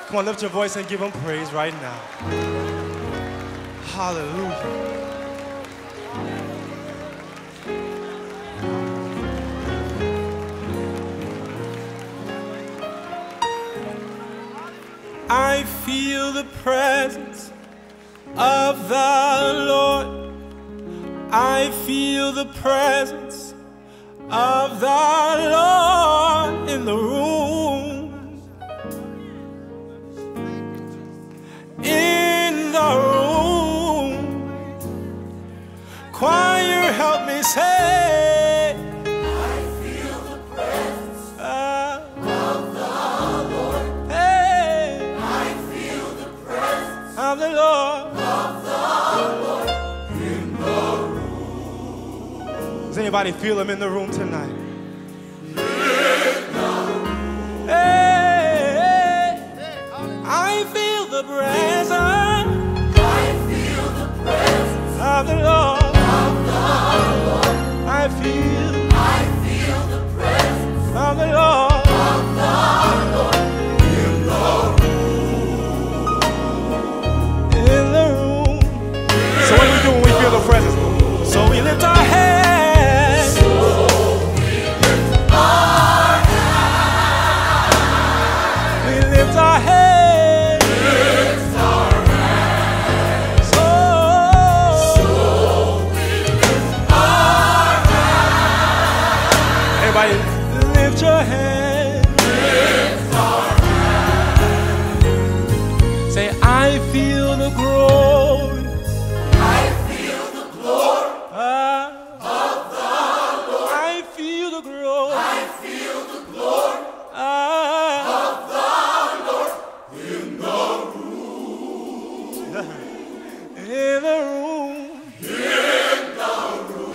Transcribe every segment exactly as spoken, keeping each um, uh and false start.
Come on, lift your voice and give him praise right now. Hallelujah. I feel the presence of the Lord. I feel the presence of the Lord in the room. In the room. Choir, help me say, I feel the presence uh, of the Lord. Hey, I feel the presence of the Lord. Of the Lord in the room. Does anybody feel him in the room tonight? In the room. Hey, I feel the presence. I feel the presence of the Lord. I feel, I feel the presence of the Lord, of the Lord in the room, in the room. So what do we do when we feel the presence? So we lift our hands. So we lift our hands. We lift our hands. Everybody lift your hands. Lift our hands. Say, I feel the glory. I feel the glory uh, of the Lord. I feel the glory. I feel the glory uh, of the Lord in the room. In the room. In the room.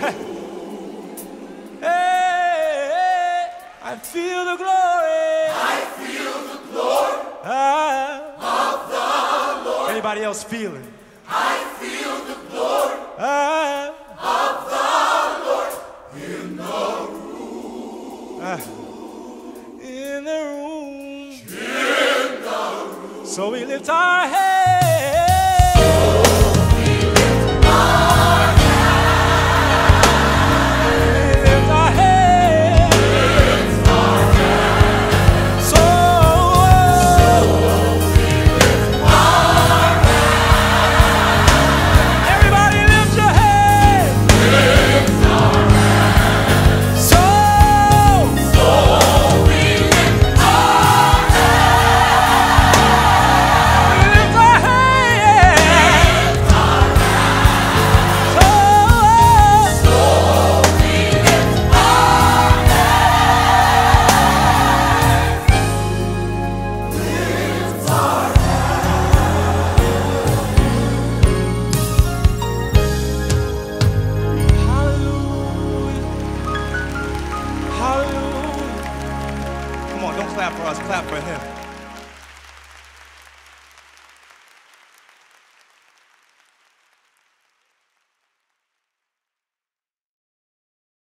Hey. I feel the glory. I feel the glory ah, of the Lord. Anybody else feeling? I feel the glory ah, of the Lord in the room. Ah, in the room. In the room. So we lift our hands. So we lift our hands. We lift our hands. Come on, don't clap for us, clap for him.